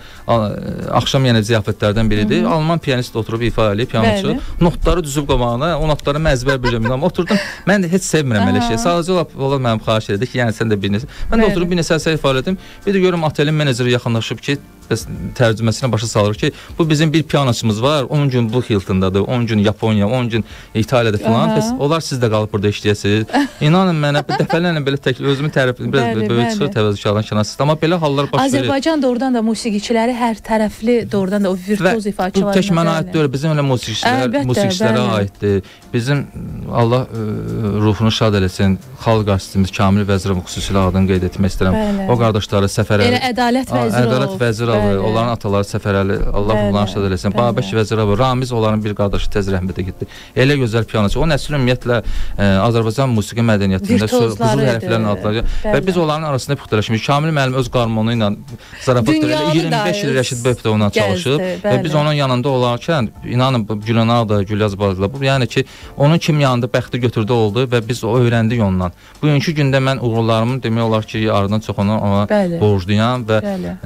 axşam yenə ziyafətlərdən biridir. Alman piyanist oturub ifa eləyib, pianoçu, notları düzüb qabağına, o notları mən əzbər bilmirəm. Oturdum, mən də heç sevmirəm elə şey. Sadəcə olaraq mənim xahiş edir ki, yəni sən də bir neçə. Mən də oturub bir neçə əsər ifa elədim. Bir də görürüm otelin meneceri yaxınlaşıb ki, tərcüməsinə başa salır ki, bu bizim bir pianoçumuz var, 10 gün bu Hiltondadır, 10 gün Yaponiya, 10 gün İtaliyada filan. Onlar siz də qalıb burada işləyəsiniz. İnanın mənə dəfələrlə belə özümü tərifləyirəm, biraz böyük çıxır təvəzzükarların kənarı. Amma belə hallar baş verir. Azərbaycan doğrudan da musiqiçiləri hər tərəfli, doğrudan da o virtuoz ifaçılar. Bu tək mənə aid deyil, bizim elə musiqiçilərə aiddir. Bizim Allah ruhunu şad eləsin, xalq artistimiz Kamil Vəzirov xüsusilə adını qeyd etmək istəyirəm. O qardaşları Səfərəli, Ədalət Vəzirov, onların ataları Səfərəli, Allah ruhlarını şad eləsin. Babək Vəzirov, Ramiz onların bir qardaşı tez rəhmətə getdi. Elə gözəl pianoçu. O nəsil ümumiyyətlə Azərbaycan musiqi mədəniyyətində qızıl hərflərin adları və biz onların arasında puxtalaşmışıq. Kamil müəllim öz qarmonu ilə zarafat elə 25 il Rəşid Böptovla çalışıb və biz onun yanında olarkən inanın Gülanar da, Gülyaz Bazla bu yəni ki onun kim yanında bəxti götürdü oldu və biz o öyrəndik ondan. Bugünkü gündə mən uğurlarımın demək olar ki, ardından çox ona borcluyam və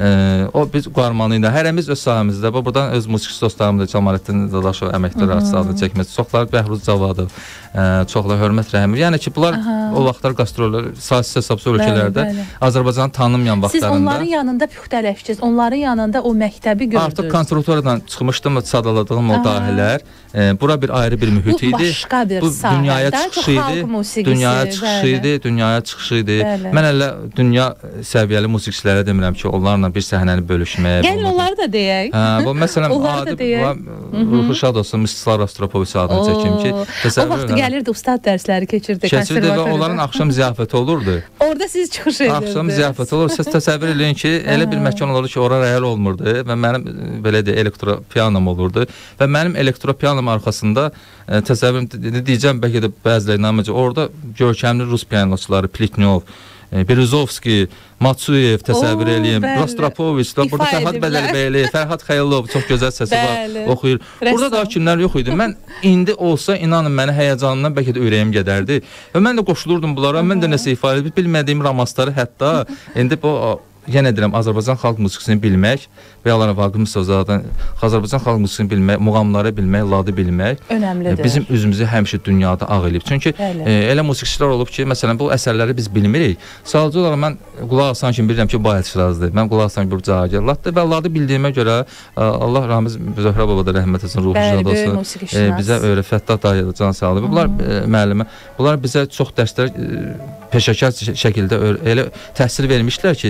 o biz qarmanı ilə hərəmiz öz sahəmizdə, buradan öz musiqi dostlarımız da Cəmaləddin Dadaşov əməkdar artist adını çəkməsi, çoxları Bəhruz Cavadov, çoxları Hörmət Rəhimov. Yəni ki, bunlar o vaxtlar qastrollar, sasis-hesabsız ölkələrdə Azərbaycanı tanınmayan vaxtlarında. Siz onların yanında püxtələşdiniz, onların yanında o məktəbi gördünüz. Artıq konservatoriyadan çıxmışdım, sadaladığım o dahilər. Bura bir ayrı bir mühit idi. Bu başqa bir sahə, daha çox xalq musiqisi. Dünyaya çıxışı idi. Mən elə dünya səviyyəli musiqiçilərə demirəm ki, onlarla bir səhnəni bölüşüm. bölüşməyə. Gəlin onları da deyək. Bu məsələn adi ruhu şad olsun Mstislav Rostropoviç adını çəkim ki, o vaxt gəlirdi ustad dərsləri keçirdi. Keçirdi və onların axşam ziyafəti olurdu. Orada siz çıxış edirdiniz. Axşam ziyafəti olur. Siz təsəvvür edin ki, elə bir məkan olurdu ki, ora rəyal olmurdu və mənim belə də elektropianom olurdu və mənim elektropianom arxasında təsəvvür deyəcəm, bəlkə də bəziləri inanmayacaq. Orada görkəmli rus pianoçuları Pletnyov, Berezovski, Matsuyev təsəvvür eləyim, Rostropoviç, burada Fərhad Bədəlbəyli, Fərhad Xəylov çox gözəl səsi var, oxuyur. Burada da kimlər yox idi. Mən indi olsa inanın məni həyəcanından bəlkə də ürəyim gedərdi və mən də qoşulurdum bunlara. Mən də nəsə ifadə bilmədiyim Ramazları hətta indi bu yenə deyirəm, Azərbaycan xalq musiqisini bilmək və ya Vaqif zaten Azərbaycan xalq musiqisini bilmək, muğamları bilmək, ladı bilmək önəmlidir. Bizim üzümüzü həmişə dünyada ağ eləyib. Çünki elə musiqiçilər olub ki, məsələn bu əsərləri biz bilmirik. Sadəcə olaraq mən qulaq asan kimi bilirəm ki, Bayat Şirazdır. Mən qulaq asan bir cahildir. Və ladı bildiyimə görə Allah rəhmiz Zöhrə baba da rəhmət etsin, ruhu şad olsun. Bizə Fəttah dayı can sağlığı. Bunlar müəllimə, bunlar bizə çox dərslər peşəkar şəkildə elə təhsil vermişlər ki,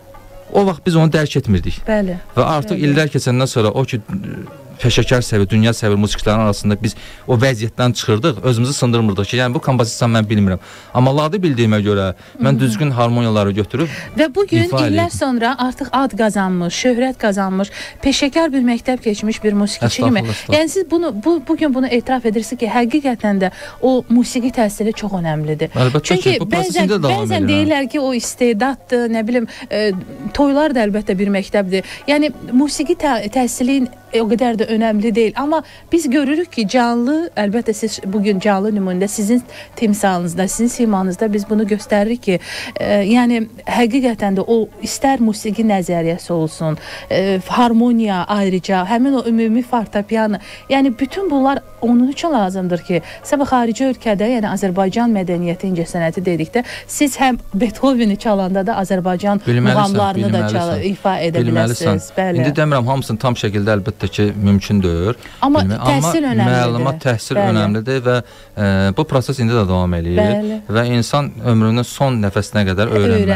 o vaxt biz onu dərk etmirdik. Bəli. Və artıq illər keçəndən sonra o ki peşəkar səviyyə, dünya səviyyə musiqiçilərin arasında biz o vəziyyətdən çıxırdıq, özümüzü sındırmırdıq ki, yəni bu kompozisiyanı mən bilmirəm. Amma ladı bildiyimə görə mən düzgün harmoniyaları götürüb və bu gün illər sonra artıq ad qazanmış, şöhrət qazanmış, peşəkar bir məktəb keçmiş bir musiqiçi kimi. Yəni siz bunu bu gün bunu etiraf edirsiniz ki, həqiqətən də o musiqi təhsili çox önəmlidir. Əlbəttə çünki ki, bu prosesində davam edir. Bəzən deyirlər ki, o istedaddır, nə bilim, toylar da əlbəttə bir məktəbdir. Yəni musiqi təhsilin o qədər də önəmli deyil. Amma biz görürük ki, canlı, əlbəttə siz bugün canlı nümunədə sizin timsalınızda, sizin simanızda biz bunu göstəririk ki, yəni həqiqətən də o istər musiqi nəzəriyyəsi olsun, harmoniya ayrıca, həmin o ümumi fortepiano, yəni bütün bunlar onun üçün lazımdır ki, sabah xarici ölkədə, yəni Azərbaycan mədəniyyəti, incəsənəti dedikdə, siz həm Beethoveni çalanda da Azərbaycan muğamlarını da ifa edə biləsiniz. İndi demirəm, hamısını tam şəkildə əlbəttə ki, mümkündür. Amma təhsil önəmlidir. Məlumat, təhsil önəmlidir və bu proses indi də davam eləyir və insan ömrünün son nəfəsinə qədər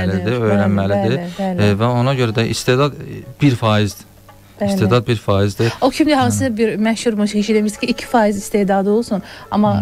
öyrənməlidir və ona görə də istedad 1%-dir. İstedad 1%-dir. O kimdə hansı bir məşhur musiqiçi demiş ki, 2% istedadı olsun, amma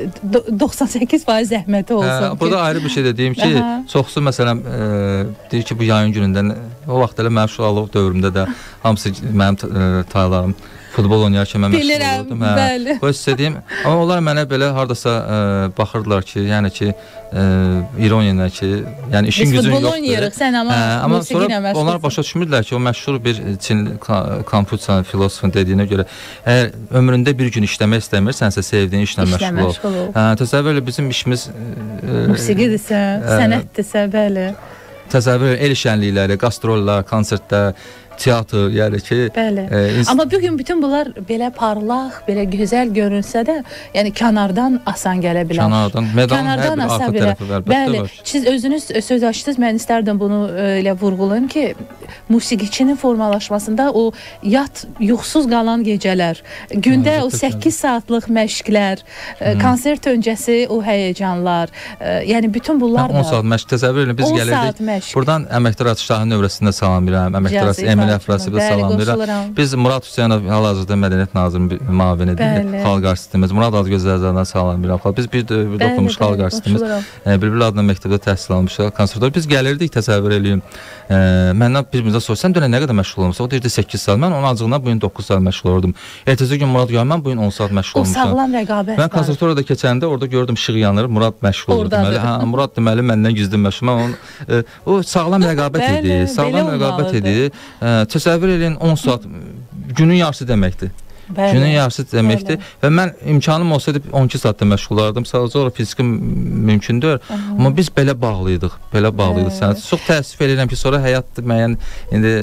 98% zəhməti olsun. Burada ayrı bir şey də deyim ki, çoxsu məsələn deyir ki, bu yayın günündə, o vaxt elə mənim uşaqlıq dövrümdə də hamısı mənim taylarım futbol oynayarkən mən məşğul olurdum. Bəli. Bu sizə deyim, amma onlar mənə belə hardasa baxırdılar ki, yəni ki, ironiya ilə ki, yəni işin gücün yoxdur. Biz futbol oynayırıq, sən amma musiqi ilə məşğulsun. Onlar başa düşmürdülər ki, o məşhur bir Çin Konfutsi filosofun dediyinə görə, əgər ömründə bir gün işləmək istəmirsənsə, sevdiyin işlə məşğul ol. Təsəvvür elə bizim işimiz musiqidirsə, sənətdirsə, bəli. Təsəvvür el şənlikləri, qastrollar, konsertlər, teatr, yəni ki... Bəli. Amma bugün bütün bunlar belə parlaq, belə gözəl görünsə də, yəni kənardan asan gələ bilər. Kənardan hər bir arxa tərəfi var. Bəli, siz özünüz söz açdınız, mən istərdim bunu elə vurğulayım ki, musiqiçinin formalaşmasında o yat, yuxusuz qalan gecələr, gündə o 8 saatlıq məşqlər, konsert öncəsi o həyəcanlar, yəni bütün bunlar da... 10 saat məşq, təsəvvür edin, biz gəlirdik. Buradan əməkdar Şahin növrəsində salamlayıram, əməkdar Emil Əfrasibə salamlayıram. Biz Murad Hüseynov hal-hazırda Mədəniyyət Nazirinin müavinidir, xalq artistimiz. Murad Adgözəlzədən salamlayıram. Biz bir dövrdə oxumuş xalq artistimiz. Bülbül adına məktəbdə təhsil almışıq, konservator. Biz gəlirdik, təsəvvür edin. Məndən bir-birimizə soruşdu, sən dönə nə qədər məşğul olmuşsan? O deyirdi 8 saat. Mən onun acığından bugün 9 saat məşğul olurdum. Ertəsi gün Murad gəldi, mən bugün 10 saat məşğul olmuşam. O sağlam rəqabət var. Mən konservatoriyada keçəndə orada gördüm işıq yanır, Murad məşğul olurdu. Murad deməli məndən gizli məşğul. O sağlam rəqabət idi. Sağlam rəqabət idi. Təsəvvür edin 10 saat günün yarısı deməkdir. Günün yarısı deməkdir və mən imkanım olsaydı 12 saatda məşğul olardım. Sadəcə olaraq fiziki mümkündür. Amma biz belə bağlıyıq, sənət. Çox təəssüf edirəm ki, sonra həyatdır müəyyən, indi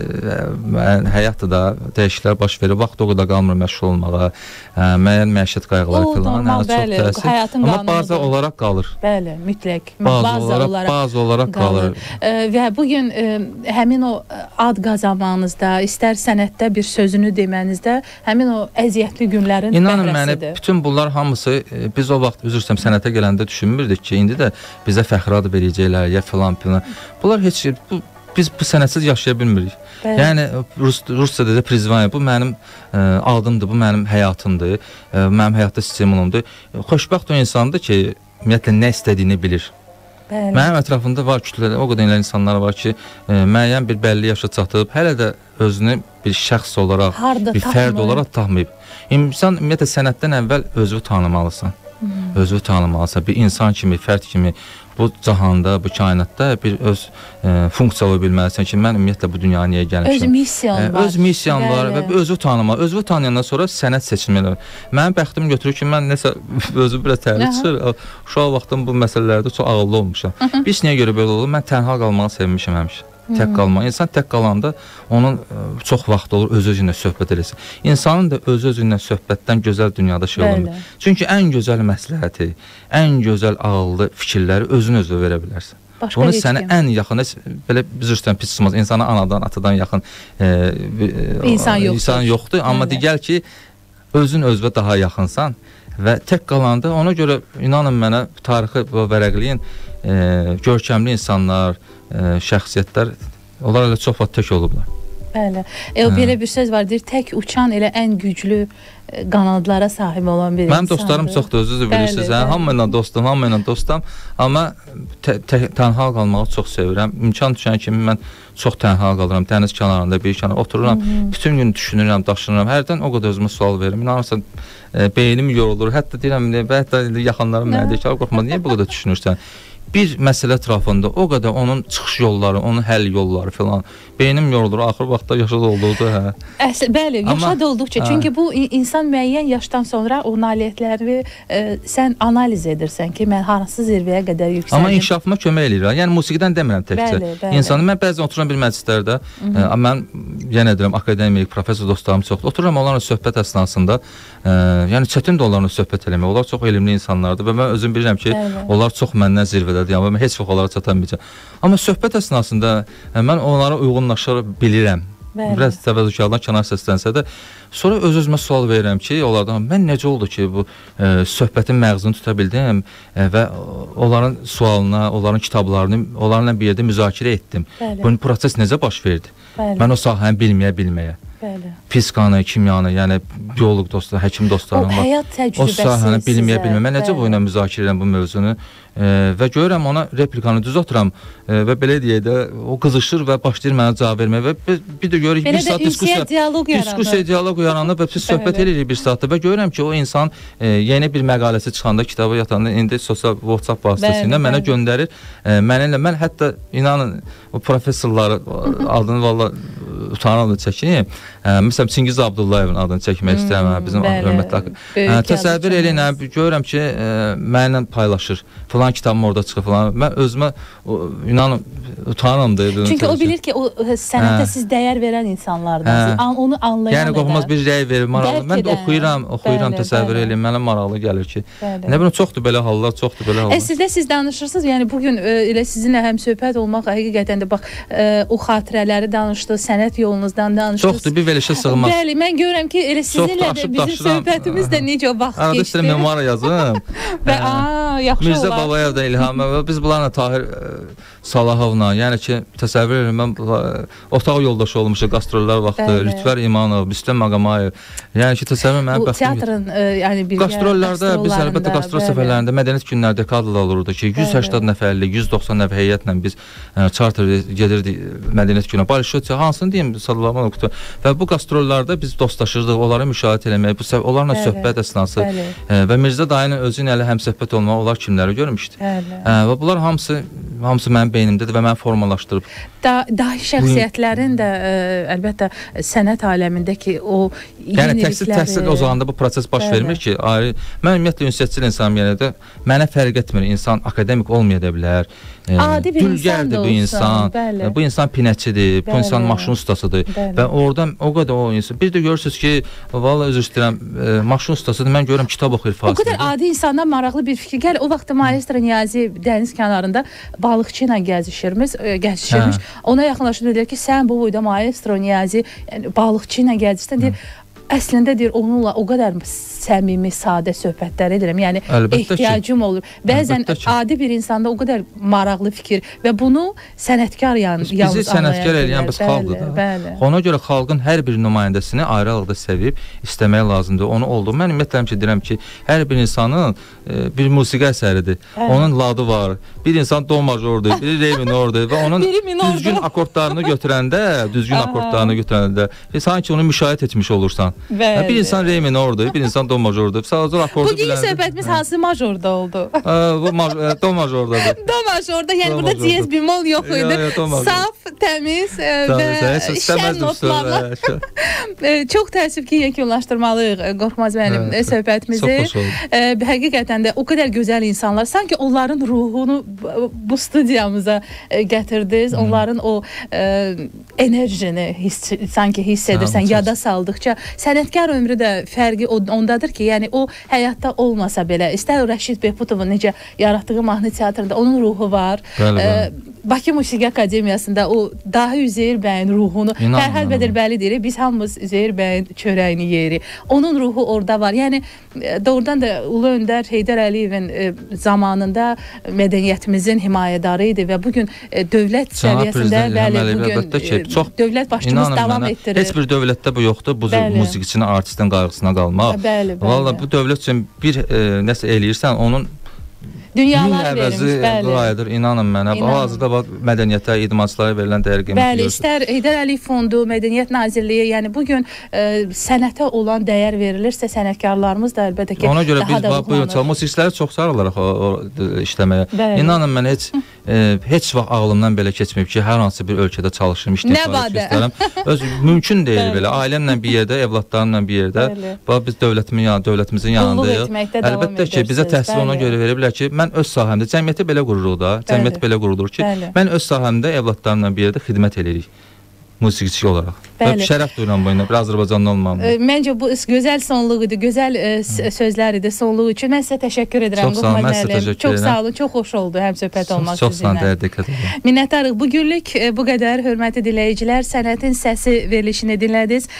həyatda da dəyişikliklər baş verir. Vaxt o qədər qalmır məşğul olmağa, müəyyən məişət qayğıları filan. Çox təəssüf. Amma baza olaraq qalır. Bəli, mütləq. Baza olaraq qalır. Və bugün həmin o ad qazanmağınızda, istər sənətdə bir sözünü demənizdə, həmin o əziyyətli günlərin İnanın mənə, bütün bunlar hamısı biz o vaxt, üzr istəyirəm, sənətə gələndə düşünmürdük ki, indi də bizə fəxri ad verəcəklər, ya filan. Bunlar heç biz bu sənətsiz yaşaya bilmirik. Bəli. Yəni Ruscada da prizvaniya, bu mənim adımdır, bu mənim həyatımdır, mənim həyatda stimulumdur. Xoşbəxt o insandır ki, ümumiyyətlə nə istədiyini bilir. Bəli. Mənim ətrafımda var kütlələr, o qədər insanlar var ki, müəyyən bir bəlli yaşa çatıb, hələ də özünü bir şəxs olaraq, bir fərd olaraq tapmayıb. İnsan ümumiyyətlə sənətdən əvvəl özünü tanımalısan. Özünü tanımalısan, bir insan kimi, fərd kimi bu cahanda, bu kainatda bir öz funksiya ola bilməlisən ki, mən ümumiyyətlə bu dünyaya niyə gəlmişəm? Öz missiyan var. Öz missiyan var və özünü tanımalı. Özünü tanıyandan sonra sənət seçməli. Mənim bəxtim götürür ki, mən nəsə özüm biraz təhlil çıxır. Uşaq vaxtım bu məsələlərdə çox ağıllı olmuşam. Biz niyə görə belə olur? Mən tənha qalmağı sevmişəm həmişə. Tək qalmaq. İnsan tək qalanda onun çox vaxt olur öz-özünlə söhbət eləsin. İnsanın da öz-özünlə söhbətdən gözəl dünyada şey olmur. Çünki ən gözəl məsləhəti, ən gözəl ağıllı fikirləri özün-özə verə bilərsən. Bunu sənə ən yaxın, belə biz üstən pis çıxmaz, insana anadan, atadan yaxın insan yoxdur. Amma digər ki, özün özünə daha yaxınsan və tək qalanda ona görə inanın mənə tarixi vərəqləyin görkəmli insanlar, şəxsiyyətlər, onlar elə çox vaxt tək olublar. Bəli. Belə bir söz var, deyir, tək uçan elə ən güclü qanadlara sahib olan bir insandır. Mənim dostlarım çoxdur, özünüz də bilirsiniz. Hamıyla dostam, amma tənha qalmağı çox sevirəm. İmkan düşən kimi mən çox tənha qalıram. Dəniz kənarında bir kənar otururam, bütün gün düşünürəm, daşınıram. Hərdən o qədər özümə sual verirəm. İnanırsan, beynim yorulur. Hətta deyirəm, hətta yaxınlarım mənə deyir ki, qorxma, niyə bu qədər düşünürsən? Bir məsələ ətrafında o qədər onun çıxış yolları, onun həll yolları filan. Beynim yorulur, axır vaxtda yaşad olduqda, Bəli, yaşad olduqca. Çünki bu insan müəyyən yaşdan sonra o nailiyyətləri sən analiz edirsən ki, mən hansı zirvəyə qədər yüksəldim. Amma inkişafıma kömək eləyir. Yəni musiqidən demirəm təkcə. İnsanı mən bəzən otururam bir məclislərdə, mən yenə deyirəm akademik, professor dostlarım çoxdur. Otururam onlarla söhbət əsnasında, yəni çətin də onlarla söhbət eləmək. Onlar çox elmli insanlardır və mən özüm bilirəm ki, onlar çox məndən zirvədədir. Yəni mən heç vaxt onlara çatamayacağam. Amma söhbət əsnasında mən onlara uyğunlaşa bilirəm. Biraz təvəzzükardan kənar səslənsə də, sonra öz-özümə sual verirəm ki, onlardan mən necə oldu ki, bu söhbətin məğzunu tuta bildim və onların sualına, onların kitablarını onlarla bir yerdə müzakirə etdim. Bu proses necə baş verdi? Mən o sahəni bilməyə. Fizkanı, kimyanı, yəni bioloq dostlar, həkim dostlarım var. O həyat təcrübəsi. O sahəni bilməyə. Mən necə bu ilə müzakirə edirəm bu mövzunu və görürəm ona replikanı düz oturam və belə deyək də o qızışır və başlayır mənə cavab verməyə və bir də görürük bir saat diskusiya, dialoq yaranır və biz söhbət edirik bir saatda və görürəm ki, o insan yeni bir məqaləsi çıxanda, kitabı yatanda indi sosial WhatsApp vasitəsilə mənə göndərir. Mən hətta inanın o professorları adını valla utanıram da çəkeyim. Məsələn, Çingiz Abdullayevin adını çəkmək istəyirəm, bizim hörmətli. Təsəvvür eləyin, görürəm ki, mənimlə paylaşır. Falan kitabım orada çıxır falan. Mən özümə inanın utanıram da. Çünki o bilir ki, o sənətə siz dəyər verən insanlardan, onu anlayan. Yəni qoxumaz bir rəy verir, maraqlı. Mən də oxuyuram, təsəvvür eləyim, mənə maraqlı gəlir ki. Nə bilim, çoxdur belə hallar, Siz danışırsınız, yəni bugün elə sizinlə həm söhbət olmaq həqiqətən də bax, o xatirələri danışdı, sənət yolunuzdan danışdınız. Çoxdur, bir verilişə sığmaz. Bəli, mən görürəm ki, elə sizinlə də bizim söhbətimiz də necə vaxt geçdi. Arada sizə memara yazım. Yaxşı olar. Babayevdən İlham və biz bunlarla Tahir Salahovla, yəni ki, təsəvvür edirəm, mən otaq yoldaşı olmuşuq qastrollar vaxtı, Lütfər İmanov, Müslüm Maqamayev, yəni ki, təsəvvür mənim bəxtim. Bu teatrın, yəni bir qastrollarda, biz əlbəttə qastrol səfərlərində mədəniyyət günləri dekadalar olurdu ki, 180 nəfərlik, 190 nəfər heyətlə biz charter gedirdik mədəniyyət günə. Balişotça, hansını deyim, Sadulaman Oktu. Və bu qastrollarda biz dostlaşırdıq, onları müşahidə eləmək, onlarla söhbət əsnası və Mirzə dayının özü ilə həmsöhbət olmaq, onlar kimləri görmüşdü. Və bunlar hamısı mənim beynimdədir və məni formalaşdırıb. Dahi şəxsiyyətlərin də əlbəttə sənət aləmindəki o yenilikləri... Yəni təhsil ocağında bu proses baş vermir ki, mən ümumiyyətlə ünsiyyətçil insanım, yəni də mənə fərq etmir, insan akademik olmaya da bilər, dülgərdir bu insan, bu insan pinəçidir, bu insan maşın ustasıdır və oradan o qədər o insan, bir də görürsünüz ki, valla üzr istəyirəm, maşın ustasıdır, mən görürəm kitab oxuyur fasilədir. O qədər adi insandan maraqlı bir fikir gəlir, o vaxtda maestro Niyazi dəniz kənarında balıqçı ilə gəzişirmiş, ona yaxınlaşıb deyir ki, sən bu boyda maestro Niyazi balıqçı ilə gəzişsən, deyir, əslində deyir onunla o qədər səmimi, sadə söhbətlər edirəm. Yəni ehtiyacım olur. Bəzən adi bir insanda o qədər maraqlı fikir və bunu sənətkar yalnız anlaya bilir. Bizi sənətkar eləyən biz xalqdır da. Ona görə xalqın hər bir nümayəndəsini ayrı-ayrılıqda sevib istəmək lazımdır. Onu oldu. Mən ümumiyyətlə deyirəm ki, hər bir insanın bir musiqi əsəridir. Onun ladı var. Bir insan do majordur, biri re minordur və onun düzgün akordlarını götürəndə sanki onu müşahidə etmiş olursan. Bir insan re minordur, bir insan do majordur. Sadəcə akordu biləndə. Bugün söhbətimiz hansı majorda oldu? Do majordadır. Do majorda, yəni burada diyez bemol yox idi. Saf, təmiz və şən notlarla. Çox təəssüf ki, yekunlaşdırmalıyıq Qorxmaz müəllim söhbətimizi. Həqiqətən də o qədər gözəl insanlar, sanki onların ruhunu bu studiyamıza gətirdiniz. Onların o enerjini sanki hiss edirsən, yada saldıqca. Sənətkar ömrü də fərqi ondadır ki, yəni o həyatda olmasa belə, istər Rəşid Behbutovun necə yaratdığı mahnı teatrında onun ruhu var. Bakı Musiqi Akademiyasında o dahi Üzeyir bəyin ruhunu Fərhad Bədəlbəli deyir, biz hamımız Üzeyir bəyin çörəyini yeyirik. Onun ruhu orada var. Yəni doğrudan da Ulu Öndər Heydər Əliyevin zamanında mədəniyyətimizin himayədarı idi və bugün dövlət səviyyəsində dövlət başçımız davam etdirir. Heç bir dövlətdə bu yoxdur. Bu musiqiçinin, artistin qarşısına qalmaq. Valla bu dövlət üçün bir nəsə eləyirsən, onun dünyalar vermiş, bəli. İnanın mənə. Hazırda mədəniyyətə, idmançılara verilən dəyər qiyməti bəli, istər Heydər Əliyev Fondu, Mədəniyyət Nazirliyi, yəni bugün sənətə olan dəyər verilirsə, sənətkarlarımız da əlbəttə ki, ona görə biz musiqiçiləri çox sarılaraq işləməyə. İnanın mən heç vaxt ağlımdan belə keçməyib ki, hər hansı bir ölkədə çalışım, işləyəm. Mümkün deyil belə. Ailəmlə bir yerdə, evlatlarımla bir yerdə. Biz dövlətimizin yanındayıq. Əlbəttə ki, bizə təhsil ona görə veriblər ki, mən öz sahəmdə, cəmiyyəti belə qururuq da, cəmiyyət belə qurulur ki, mən öz sahəmdə evlatlarımla bir yerdə xidmət edirik. Musiqiçi olaraq. Şərəf duyuram bu ilə, bir Azərbaycanlı olmam. Məncə bu gözəl sonluq idi, gözəl sözlər idi sonluq üçün. Mən sizə təşəkkür edirəm. Çox sağ olun, mən sizə təşəkkür edirəm. Çox sağ olun, çox xoş oldu həm söhbət olmaq sizinlə. Çox sağ olun, minnətdarıq. Bugünlük bu qədər, hörmətli dinləyicilər, Sənətin Səsi verilişini dinlədiniz.